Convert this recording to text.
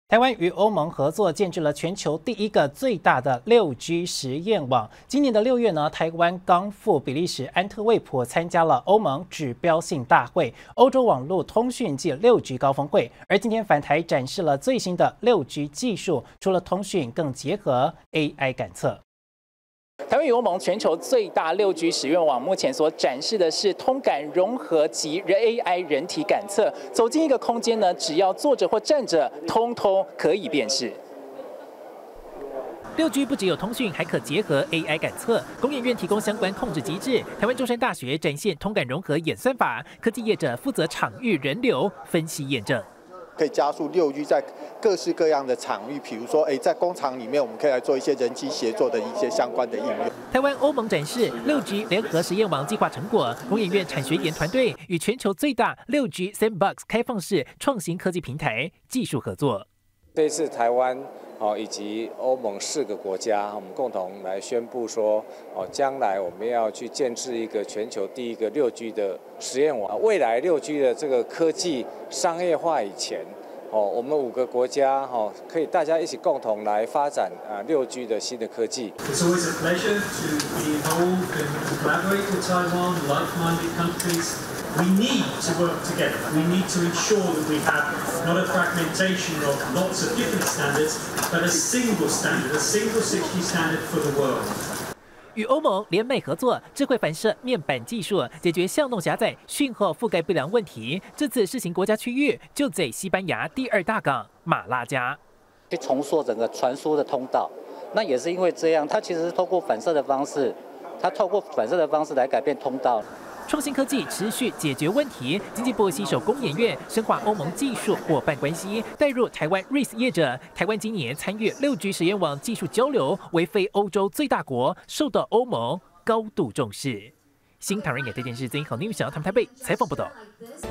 台湾与欧盟合作建制了全球第一个最大的6G 实验网。今年的6月呢，台湾刚赴比利时安特卫普参加了欧盟指标性大会——欧洲网络通讯暨6G 高峰会。而今天返台展示了最新的6G 技术，除了通讯，更结合 AI 感测。 台湾与欧盟全球最大6G 实验网，目前所展示的是通感融合及 AI 人体感测。走进一个空间呢，只要坐着或站着，通通可以辨识。6G 不只有通讯，还可结合 AI 感测。工研院提供相关控制机制，台湾中山大学展现通感融合演算法，科技业者负责场域人流分析验证。 可以加速6G 在各式各样的场域，比如说，在工厂里面，我们可以来做一些人机协作的一些相关的应用。 台湾欧盟展示6G 联合实验网计划成果，工研院产学研团队与全球最大6G Sandbox 开放式创新科技平台技术合作。 这次台湾以及欧盟4个国家，我们共同来宣布说，将来我们要去建制一个全球第一个6G 的实验网。未来6G 的这个科技商业化以前，我们5个国家可以大家一起共同来发展6G 的新的科技。 It's always a pleasure to be involved and collaborate with Taiwan, like-minded countries. We need to work together. We need to ensure that we have not a fragmentation of lots of different standards, but a single standard, a single 6G standard for the world. 与欧盟联美合作，智慧反射面板技术解决巷弄狭窄、讯号覆盖不良问题。这次试行国家区域就在西班牙第2大港马拉加， 去重塑整个传输的通道。那也是因为这样，它其实是透过反射的方式，来改变通道。 创新科技持续解决问题，经济部携手工研院深化欧盟技术伙伴关系，带入台湾 RIS 业者。台湾今年参与6G 实验网技术交流，为非欧洲最大国，受到欧盟高度重视。新唐人亚太电视曾好 news 台北采访报道。